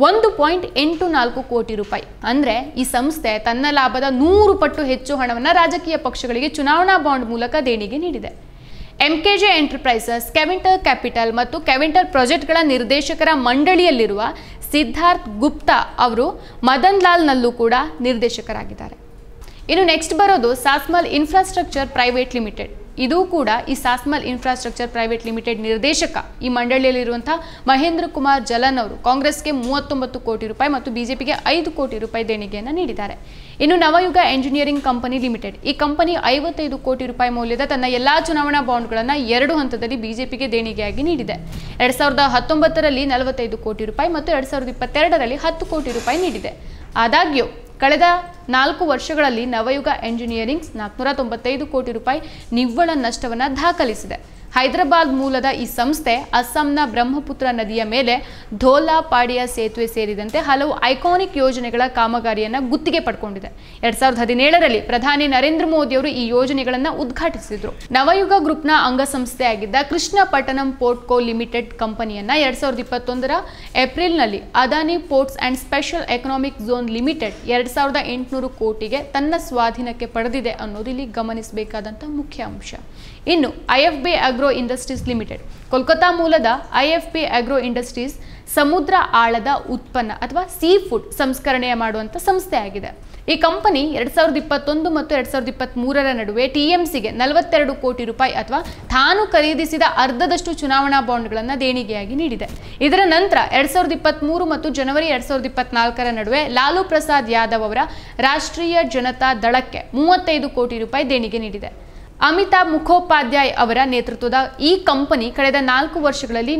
1.84 ಕೋಟಿ ರೂಪಾಯಿ. ಅಂದ್ರೆ ಈ ಸಂಸ್ಥೆ ತನ್ನ ಲಾಭದ 100 ಪಟ್ಟು ಹೆಚ್ಚು ಹಣವನ್ನು ರಾಜಕೀಯ ಪಕ್ಷಗಳಿಗೆ ಚುನಾವಣಾ ಬಾಂಡ್ ಮೂಲಕ ದೇಣಿಗೆ ನೀಡಿದೆ. MKJ ಎಂಟರ್ಪ್ರೈಸಸ್, ಕೆವೆಂಟರ್ ಕ್ಯಾಪಿಟಲ್ ಮತ್ತು ಕೆವೆಂಟರ್ ಪ್ರಾಜೆಕ್ಟ್ಗಳ ನಿರ್ದೇಶಕರ ಮಂಡಳಿಯಲ್ಲಿರುವ ಸಿದ್ಧಾರ್ಥ್ ಗುಪ್ತಾ ಅವರು ಮದನ್ ಲಾಲ್ನಲ್ಲೂ ಕೂಡ ನಿರ್ದೇಶಕರಾಗಿದ್ದಾರೆ. ಇನ್ನು ನೆಕ್ಸ್ಟ್ ಬರೋದು ಸಾಸ್ಮಲ್ ಇನ್ಫ್ರಾಸ್ಟ್ರಕ್ಚರ್ ಪ್ರೈವೇಟ್ ಲಿಮಿಟೆಡ್. ಇದು ಕೂಡ ಈ ಸಾಸ್ಮಲ್ ಇನ್ಫ್ರಾಸ್ಟ್ರಕ್ಚರ್ ಪ್ರೈವೇಟ್ ಲಿಮಿಟೆಡ್ ನಿರ್ದೇಶಕ ಈ ಮಂಡಳಿಯಲ್ಲಿರುವಂತಹ ಮಹೇಂದ್ರ ಕುಮಾರ್ ಜಲನ್ ಅವರು ಕಾಂಗ್ರೆಸ್ಗೆ 39 ಕೋಟಿ ರೂಪಾಯಿ ಮತ್ತು ಬಿಜೆಪಿಗೆ 5 ಕೋಟಿ ರೂಪಾಯಿ ದೇಣಿಗೆಯನ್ನು ನೀಡಿದ್ದಾರೆ. ಇನ್ನು ನವಯುಗ ಎಂಜಿನಿಯರಿಂಗ್ ಕಂಪನಿ ಲಿಮಿಟೆಡ್. ಈ ಕಂಪನಿ 55 ಕೋಟಿ ರೂಪಾಯಿ ಮೌಲ್ಯದ ತನ್ನ ಎಲ್ಲಾ ಚುನಾವಣಾ ಬಾಂಡ್ಗಳನ್ನು 2 ಹಂತದಲ್ಲಿ ಬಿಜೆಪಿಗೆ ದೇಣಿಗೆಯಾಗಿ ನೀಡಿದೆ. 2019ರಲ್ಲಿ 45 ಕೋಟಿ ರೂಪಾಯಿ ಮತ್ತು 2022ರಲ್ಲಿ 10 ಕೋಟಿ ರೂಪಾಯಿ ನೀಡಿದೆ. ಆದಾಗ್ಯೂ ಕಳೆದ 4 ವರ್ಷಗಳಲ್ಲಿ ನವಯುಗ ಎಂಜಿನಿಯರಿಂಗ್ 495 ಕೋಟಿ ರೂಪಾಯಿ ನಿವ್ವಳ ನಷ್ಟವನ್ನು ದಾಖಲಿಸಿದೆ. ಹೈದರಾಬಾದ್ ಮೂಲದ ಈ ಸಂಸ್ಥೆ ಅಸ್ಸಾಂನ ಬ್ರಹ್ಮಪುತ್ರ ನದಿಯ ಮೇಲೆ ಧೋಲಾಪಾಡಿಯ ಸೇತುವೆ ಸೇರಿದಂತೆ ಹಲವು ಐಕಾನಿಕ್ ಯೋಜನೆಗಳ ಕಾಮಗಾರಿಯನ್ನು ಗುತ್ತಿಗೆ ಪಡ್ಕೊಂಡಿದೆ. 2017ರಲ್ಲಿ ಪ್ರಧಾನಿ ನರೇಂದ್ರ ಮೋದಿ ಅವರು ಈ ಯೋಜನೆಗಳನ್ನು ಉದ್ಘಾಟಿಸಿದ್ರು. ನವಯುಗ ಗ್ರೂಪ್ನ ಅಂಗಸಂಸ್ಥೆಯಾಗಿದ್ದ ಕೃಷ್ಣಪಟ್ಟಣಂ ಪೋರ್ಟ್ ಕೋ ಲಿಮಿಟೆಡ್ ಕಂಪನಿಯನ್ನ 2021ರ ಏಪ್ರಿಲ್ನಲ್ಲಿ Adani Ports and Special Economic Zone Limited 2800 ಕೋಟಿಗೆ ತನ್ನ ಸ್ವಾಧೀನಕ್ಕೆ ಪಡೆದಿದೆ ಅನ್ನೋದು ಇಲ್ಲಿ ಗಮನಿಸಬೇಕಾದಂಥ ಮುಖ್ಯ ಅಂಶ. ಇನ್ನು IFB Agro Industries Limited. Kolkata ಮೂಲದ IFB ಆಗ್ರೋ ಇಂಡಸ್ಟ್ರೀಸ್ ಸಮುದ್ರ ಆಳದ ಉತ್ಪನ್ನ ಅಥವಾ ಸೀ ಫುಡ್ ಸಂಸ್ಕರಣೆ ಮಾಡುವಂಥ ಸಂಸ್ಥೆಯಾಗಿದೆ. ಈ ಕಂಪನಿ 2021 ಮತ್ತು 2023ರ ನಡುವೆ TMCಗೆ 42 ಕೋಟಿ ರೂಪಾಯಿ ಅಥವಾ ತಾನು ಖರೀದಿಸಿದ ಅರ್ಧದಷ್ಟು ಚುನಾವಣಾ ಬಾಂಡ್ಗಳನ್ನು ದೇಣಿಗೆಯಾಗಿ ನೀಡಿದೆ. ಇದರ ನಂತರ 2023 ಮತ್ತು ಜನವರಿ 2024ರ ನಡುವೆ ಲಾಲು ಪ್ರಸಾದ್ ಯಾದವ್ ಅವರ ರಾಷ್ಟ್ರೀಯ ಜನತಾ ದಳಕ್ಕೆ 35 ಕೋಟಿ ರೂಪಾಯಿ ದೇಣಿಗೆ ನೀಡಿದೆ. ಅಮಿತಾಬ್ ಮುಖೋಪಾಧ್ಯಾಯ್ ಅವರ ನೇತೃತ್ವದ ಈ ಕಂಪನಿ ಕಳೆದ 4 ವರ್ಷಗಳಲ್ಲಿ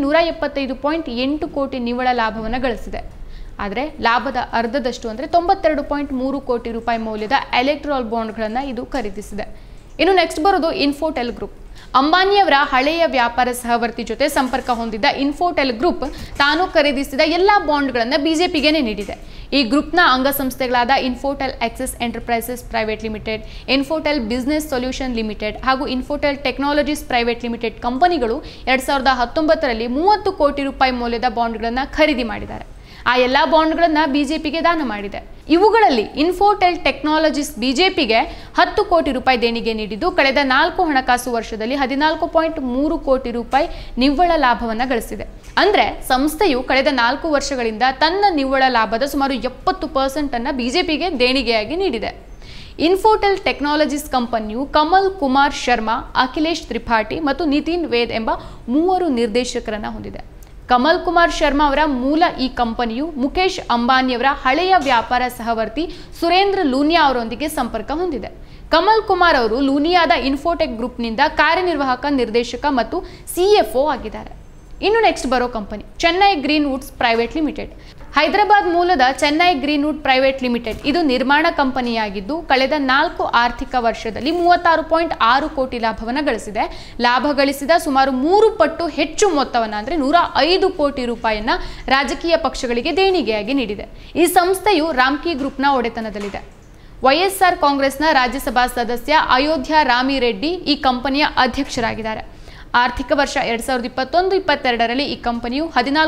175.8 ಕೋಟಿ ನಿವ್ವಳ ಲಾಭವನ್ನು ಗಳಿಸಿದೆ. ಆದರೆ ಲಾಭದ ಅರ್ಧದಷ್ಟು ಅಂದರೆ 92.3 ಕೋಟಿ ರೂಪಾಯಿ ಮೌಲ್ಯದ ಎಲೆಕ್ಟ್ರಾಲ್ ಬಾಂಡ್ಗಳನ್ನು ಇದು ಖರೀದಿಸಿದೆ. ಇನ್ನು ನೆಕ್ಸ್ಟ್ ಬರೋದು ಇನ್ಫೋಟೆಲ್ ಗ್ರೂಪ್. ಅಂಬಾನಿಯವರ ಹಳೆಯ ವ್ಯಾಪಾರ ಸಹವರ್ತಿ ಜೊತೆ ಸಂಪರ್ಕ ಹೊಂದಿದ್ದ ಇನ್ಫೋಟೆಲ್ ಗ್ರೂಪ್ ತಾನು ಖರೀದಿಸಿದ ಎಲ್ಲ ಬಾಂಡ್ಗಳನ್ನು ಬಿಜೆಪಿಗೆ ನೀಡಿದೆ. ಈ ಗ್ರೂಪ್ನ ಅಂಗಸಂಸ್ಥೆಗಳಾದ Infotel Axis Enterprises Private Limited, Infotel Business Solution Limited ಹಾಗೂ ಇನ್ಫೋಟೆಲ್ ಟೆಕ್ನಾಲಜೀಸ್ ಪ್ರೈವೇಟ್ ಲಿಮಿಟೆಡ್ ಕಂಪನಿಗಳು 2019ರಲ್ಲಿ 30 ಕೋಟಿ ರೂಪಾಯಿ ಮೌಲ್ಯದ ಬಾಂಡ್ಗಳನ್ನು ಖರೀದಿ ಮಾಡಿದ್ದಾರೆ. ಆ ಎಲ್ಲ ಬಾಂಡ್ಗಳನ್ನು ಬಿಜೆಪಿಗೆ ದಾನ ಮಾಡಿದೆ. ಇವುಗಳಲ್ಲಿ ಇನ್ಫೋಟೆಲ್ ಟೆಕ್ನಾಲಜೀಸ್ ಬಿಜೆಪಿಗೆ 10 ಕೋಟಿ ರೂಪಾಯಿ ದೇಣಿಗೆ ನೀಡಿದ್ದು ಕಳೆದ 4 ಹಣಕಾಸು ವರ್ಷದಲ್ಲಿ 14.3 ಕೋಟಿ ರೂಪಾಯಿ ನಿವ್ವಳ ಲಾಭವನ್ನು ಗಳಿಸಿದೆ. ಅಂದರೆ ಸಂಸ್ಥೆಯು ಕಳೆದ 4 ವರ್ಷಗಳಿಂದ ತನ್ನ ನಿವ್ವಳ ಲಾಭದ ಸುಮಾರು 70% ಅನ್ನು ಬಿಜೆಪಿಗೆ ದೇಣಿಗೆಯಾಗಿ ನೀಡಿದೆ. ಇನ್ಫೋಟೆಲ್ ಟೆಕ್ನಾಲಜೀಸ್ ಕಂಪನಿಯು ಕಮಲ್ ಕುಮಾರ್ ಶರ್ಮಾ, ಅಖಿಲೇಶ್ ತ್ರಿಪಾಠಿ ಮತ್ತು ನಿತಿನ್ ವೇದ್ ಎಂಬ 3 ನಿರ್ದೇಶಕರನ್ನು ಹೊಂದಿದೆ. ಕಮಲ್ ಕುಮಾರ್ ಶರ್ಮಾ ಅವರ ಮೂಲ ಈ ಕಂಪನಿಯು ಮುಖೇಶ್ ಅಂಬಾನಿಯವರ ಹಳೆಯ ವ್ಯಾಪಾರ ಸಹವರ್ತಿ ಸುರೇಂದ್ರ ಲೂನಿಯಾ ಅವರೊಂದಿಗೆ ಸಂಪರ್ಕ ಹೊಂದಿದೆ. ಕಮಲ್ ಕುಮಾರ್ ಅವರು ಲೂನಿಯಾದ ಇನ್ಫೋಟೆಕ್ ಗ್ರೂಪ್ನಿಂದ ಕಾರ್ಯನಿರ್ವಾಹಕ ನಿರ್ದೇಶಕ ಮತ್ತು CFO ಆಗಿದ್ದಾರೆ. ಇನ್ನು ನೆಕ್ಸ್ಟ್ ಬರೋ company Chennai Green Woods Private Limited. Hyderabad ಮೂಲದ ಚೆನ್ನೈ ಗ್ರೀನ್ವುಡ್ ಪ್ರೈವೇಟ್ ಲಿಮಿಟೆಡ್ ಇದು ನಿರ್ಮಾಣ ಕಂಪನಿಯಾಗಿದ್ದು ಕಳೆದ 4 ಆರ್ಥಿಕ ವರ್ಷದಲ್ಲಿ 36.6 ಕೋಟಿ ಲಾಭವನ್ನು ಗಳಿಸಿದೆ. ಲಾಭ ಗಳಿಸಿದ ಸುಮಾರು 3 ಪಟ್ಟು ಹೆಚ್ಚು ಮೊತ್ತವನ್ನು ಅಂದರೆ 105 ಕೋಟಿ ರೂಪಾಯಿಯನ್ನು ರಾಜಕೀಯ ಪಕ್ಷಗಳಿಗೆ ದೇಣಿಗೆಯಾಗಿ ನೀಡಿದೆ. ಈ ಸಂಸ್ಥೆಯು ರಾಮ್ಕಿ ಗ್ರೂಪ್ನ ಒಡೆತನದಲ್ಲಿದೆ. YSR ಕಾಂಗ್ರೆಸ್ನ ರಾಜ್ಯಸಭಾ ಸದಸ್ಯ ಅಯೋಧ್ಯ ರಾಮಿರೆಡ್ಡಿ ಈ ಕಂಪನಿಯ ಅಧ್ಯಕ್ಷರಾಗಿದ್ದಾರೆ. ಆರ್ಥಿಕ ವರ್ಷ 2021-22ರಲ್ಲಿ ಈ ಕಂಪನಿಯು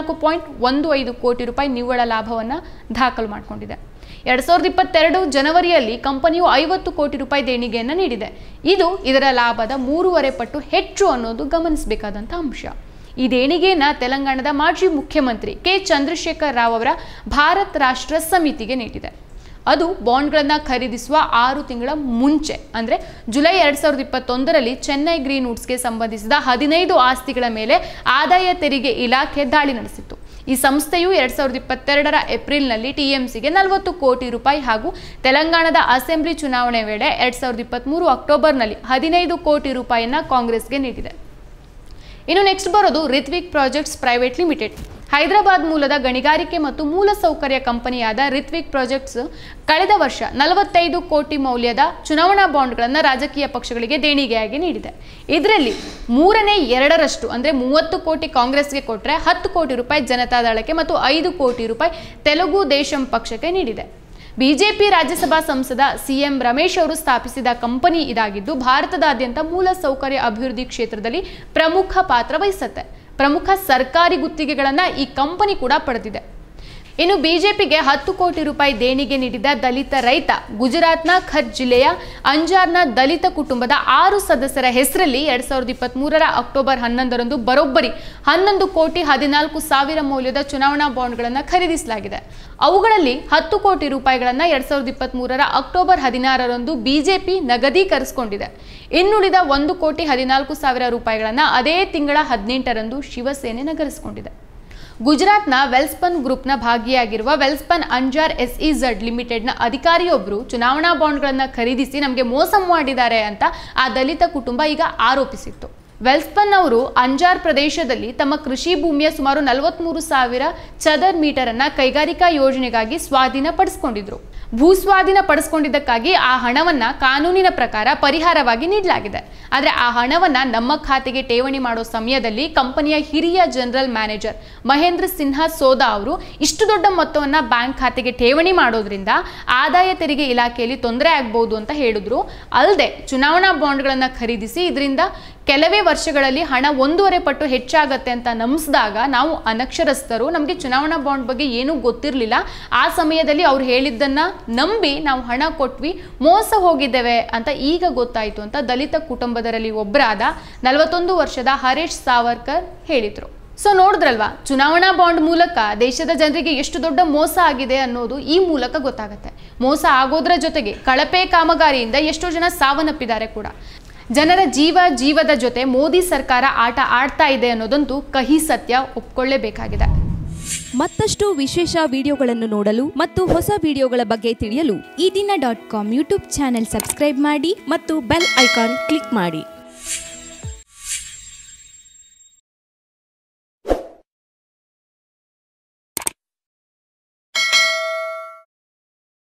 14.15 ಕೋಟಿ ರೂಪಾಯಿ ನಿವ್ವಳ ಲಾಭವನ್ನು ದಾಖಲು ಮಾಡಿಕೊಂಡಿದೆ. 2022 ಜನವರಿಯಲ್ಲಿ ಕಂಪನಿಯು 50 ಕೋಟಿ ರೂಪಾಯಿ ದೇಣಿಗೆಯನ್ನು ನೀಡಿದೆ. ಇದು ಇದರ ಲಾಭದ 3.5 ಪಟ್ಟು ಹೆಚ್ಚು ಅನ್ನೋದು ಗಮನಿಸಬೇಕಾದಂಥ ಅಂಶ. ಈ ದೇಣಿಗೆಯನ್ನು ತೆಲಂಗಾಣದ ಮಾಜಿ ಮುಖ್ಯಮಂತ್ರಿ ಕೆ ಚಂದ್ರಶೇಖರ್ ರಾವ್ ಅವರ ಭಾರತ್ ರಾಷ್ಟ್ರ ಸಮಿತಿಗೆ ನೀಡಿದೆ. ಅದು ಬಾಂಡ್ಗಳನ್ನು ಖರೀದಿಸುವ 6 ತಿಂಗಳ ಮುಂಚೆ ಅಂದರೆ ಜುಲೈ 2021ರಲ್ಲಿ ಚೆನ್ನೈ ಗ್ರೀನ್ ವುಡ್ಸ್ಗೆ ಸಂಬಂಧಿಸಿದ 15 ಆಸ್ತಿಗಳ ಮೇಲೆ ಆದಾಯ ತೆರಿಗೆ ಇಲಾಖೆ ದಾಳಿ ನಡೆಸಿತ್ತು. ಈ ಸಂಸ್ಥೆಯು 2022ರ ಏಪ್ರಿಲ್ನಲ್ಲಿ TMCಗೆ 40 ಕೋಟಿ ರೂಪಾಯಿ ಹಾಗೂ ತೆಲಂಗಾಣದ ಅಸೆಂಬ್ಲಿ ಚುನಾವಣೆ ವೇಳೆ 2023 ಅಕ್ಟೋಬರ್ನಲ್ಲಿ 15 ಕೋಟಿ ರೂಪಾಯಿಯನ್ನು ಕಾಂಗ್ರೆಸ್ಗೆ ನೀಡಿದೆ. ಇನ್ನು ನೆಕ್ಸ್ಟ್ ಬರೋದು Ritvik Projects Private Limited. Hyderabad ಮೂಲದ ಗಣಿಗಾರಿಕೆ ಮತ್ತು ಮೂಲಸೌಕರ್ಯ ಕಂಪನಿಯಾದ ರಿತ್ವಿಕ್ ಪ್ರಾಜೆಕ್ಟ್ಸ್ ಕಳೆದ ವರ್ಷ 45 ಕೋಟಿ ಮೌಲ್ಯದ ಚುನಾವಣಾ ಬಾಂಡ್ಗಳನ್ನು ರಾಜಕೀಯ ಪಕ್ಷಗಳಿಗೆ ದೇಣಿಗೆಯಾಗಿ ನೀಡಿದೆ. ಇದರಲ್ಲಿ 2/3 ಅಂದರೆ 30 ಕೋಟಿ ಕಾಂಗ್ರೆಸ್ಗೆ ಕೊಟ್ಟರೆ 10 ಕೋಟಿ ರೂಪಾಯಿ ಜನತಾದಳಕ್ಕೆ ಮತ್ತು 5 ಕೋಟಿ ರೂಪಾಯಿ ತೆಲುಗು ದೇಶಂ ಪಕ್ಷಕ್ಕೆ ನೀಡಿದೆ. ಬಿಜೆಪಿ ರಾಜ್ಯಸಭಾ ಸಂಸದ CM ರಮೇಶ್ ಅವರು ಸ್ಥಾಪಿಸಿದ ಕಂಪನಿ ಇದಾಗಿದ್ದು ಭಾರತದಾದ್ಯಂತ ಮೂಲಸೌಕರ್ಯ ಅಭಿವೃದ್ಧಿ ಕ್ಷೇತ್ರದಲ್ಲಿ ಪ್ರಮುಖ ಪಾತ್ರ ವಹಿಸುತ್ತೆ. ಪ್ರಮುಖ ಸರ್ಕಾರಿ ಗುತ್ತಿಗೆಗಳನ್ನು ಈ ಕಂಪನಿ ಕೂಡ ಪಡೆದಿದೆ. ಇನ್ನು ಬಿಜೆಪಿಗೆ 10 ಕೋಟಿ ರೂಪಾಯಿ ದೇಣಿಗೆ ನೀಡಿದ ದಲಿತ ರೈತ ಗುಜರಾತ್ನ ಕಚ್ ಜಿಲ್ಲೆಯ ಅಂಜಾರ್ನ ದಲಿತ ಕುಟುಂಬದ 6 ಸದಸ್ಯರ ಹೆಸರಲ್ಲಿ 2023ರ ಅಕ್ಟೋಬರ್ 11ರಂದು ಬರೋಬ್ಬರಿ 11 ಕೋಟಿ 14 ಸಾವಿರ ಮೌಲ್ಯದ ಚುನಾವಣಾ ಬಾಂಡ್ಗಳನ್ನು ಖರೀದಿಸಲಾಗಿದೆ. ಅವುಗಳಲ್ಲಿ 10 ಕೋಟಿ ರೂಪಾಯಿಗಳನ್ನು 2023ರ ಅಕ್ಟೋಬರ್ 16ರಂದು ಬಿಜೆಪಿ ನಗದೀಕರಿಸಿಕೊಂಡಿದೆ. ಇನ್ನುಳಿದ 1 ಕೋಟಿ 14 ಸಾವಿರ ರೂಪಾಯಿಗಳನ್ನು ಅದೇ ತಿಂಗಳ 18ರಂದು ಶಿವಸೇನೆ ನಗರಿಸಿಕೊಂಡಿದೆ. ಗುಜರಾತ್ನ ವೆಲ್ಸ್ಪನ್ ಗ್ರೂಪ್ನ ಭಾಗಿಯಾಗಿರುವ ವೆಲ್ಸ್ಪನ್ ಅಂಜಾರ್ SEZ ಲಿಮಿಟೆಡ್ನ ಅಧಿಕಾರಿಯೊಬ್ಬರು ಚುನಾವಣಾ ಬಾಂಡ್ಗಳನ್ನು ಖರೀದಿಸಿ ನಮಗೆ ಮೋಸ ಮಾಡಿದ್ದಾರೆ ಅಂತ ಆ ದಲಿತ ಕುಟುಂಬ ಈಗ ಆರೋಪಿಸಿತ್ತು. ವೆಲ್ಸ್ಪನ್ ಅವರು ಅಂಜಾರ್ ಪ್ರದೇಶದಲ್ಲಿ ತಮ್ಮ ಕೃಷಿ ಭೂಮಿಯ ಸುಮಾರು 43,000 ಚದರ್ ಮೀಟರನ್ನು ಕೈಗಾರಿಕಾ ಯೋಜನೆಗಾಗಿ ಸ್ವಾಧೀನಪಡಿಸಿಕೊಂಡಿದ್ರು. ಭೂಸ್ವಾಧೀನ ಪಡಿಸ್ಕೊಂಡಿದ್ದಕ್ಕಾಗಿ ಆ ಹಣವನ್ನು ಕಾನೂನಿನ ಪ್ರಕಾರ ಪರಿಹಾರವಾಗಿ ನೀಡಲಾಗಿದೆ. ಆದರೆ ಆ ಹಣವನ್ನು ನಮ್ಮ ಖಾತೆಗೆ ಠೇವಣಿ ಮಾಡೋ ಸಮಯದಲ್ಲಿ ಕಂಪನಿಯ ಹಿರಿಯ ಜನರಲ್ ಮ್ಯಾನೇಜರ್ ಮಹೇಂದ್ರ ಸಿನ್ಹಾ ಸೋದಾ ಅವರು ಇಷ್ಟು ದೊಡ್ಡ ಮೊತ್ತವನ್ನು ಬ್ಯಾಂಕ್ ಖಾತೆಗೆ ಠೇವಣಿ ಮಾಡೋದ್ರಿಂದ ಆದಾಯ ತೆರಿಗೆ ಇಲಾಖೆಯಲ್ಲಿ ತೊಂದರೆ ಆಗ್ಬೋದು ಅಂತ ಹೇಳಿದ್ರು. ಅಲ್ಲದೆ ಚುನಾವಣಾ ಬಾಂಡ್ಗಳನ್ನು ಖರೀದಿಸಿ ಇದರಿಂದ ಕೆಲವೇ ವರ್ಷಗಳಲ್ಲಿ ಹಣ 1.5 ಪಟ್ಟು ಹೆಚ್ಚಾಗತ್ತೆ ಅಂತ ನಂಬಿಸಿದಾಗ ನಾವು ಅನಕ್ಷರಸ್ಥರು, ನಮಗೆ ಚುನಾವಣಾ ಬಾಂಡ್ ಬಗ್ಗೆ ಏನೂ ಗೊತ್ತಿರಲಿಲ್ಲ. ಆ ಸಮಯದಲ್ಲಿ ಅವ್ರು ಹೇಳಿದ್ದನ್ನ ನಂಬಿ ನಾವು ಹಣ ಕೊಟ್ವಿ, ಮೋಸ ಹೋಗಿದ್ದೇವೆ ಅಂತ ಈಗ ಗೊತ್ತಾಯಿತು ಅಂತ ದಲಿತ ಕುಟುಂಬದರಲ್ಲಿ ಒಬ್ಬರಾದ 41 ವರ್ಷದ ಹರೀಶ್ ಸಾವರ್ಕರ್ ಹೇಳಿದರು. ಸೊ ನೋಡಿದ್ರಲ್ವಾ, ಚುನಾವಣಾ ಬಾಂಡ್ ಮೂಲಕ ದೇಶದ ಜನರಿಗೆ ಎಷ್ಟು ದೊಡ್ಡ ಮೋಸ ಆಗಿದೆ ಅನ್ನೋದು ಈ ಮೂಲಕ ಗೊತ್ತಾಗುತ್ತೆ. ಮೋಸ ಆಗೋದ್ರ ಜೊತೆಗೆ ಕಳಪೆ ಕಾಮಗಾರಿಯಿಂದ ಎಷ್ಟೋ ಜನ ಸಾವನ್ನಪ್ಪಿದ್ದಾರೆ ಕೂಡ. ಜನರ ಜೀವದ ಜೊತೆ ಮೋದಿ ಸರ್ಕಾರ ಆಟ ಆಡ್ತಾ ಇದೆ ಅನ್ನೋದಂತೂ ಕಹಿ ಸತ್ಯ, ಒಪ್ಕೊಳ್ಳೇಬೇಕಾಗಿದೆ. ಮತ್ತಷ್ಟು ವಿಶೇಷ ವಿಡಿಯೋಗಳನ್ನು ನೋಡಲು ಮತ್ತು ಹೊಸ ವಿಡಿಯೋಗಳ ಬಗ್ಗೆ ತಿಳಿಯಲು ಈ ದಿನ .com ಯೂಟ್ಯೂಬ್ ಚಾನೆಲ್ ಸಬ್ಸ್ಕ್ರೈಬ್ ಮಾಡಿ ಮತ್ತು ಬೆಲ್ ಐಕಾನ್ ಕ್ಲಿಕ್ ಮಾಡಿ.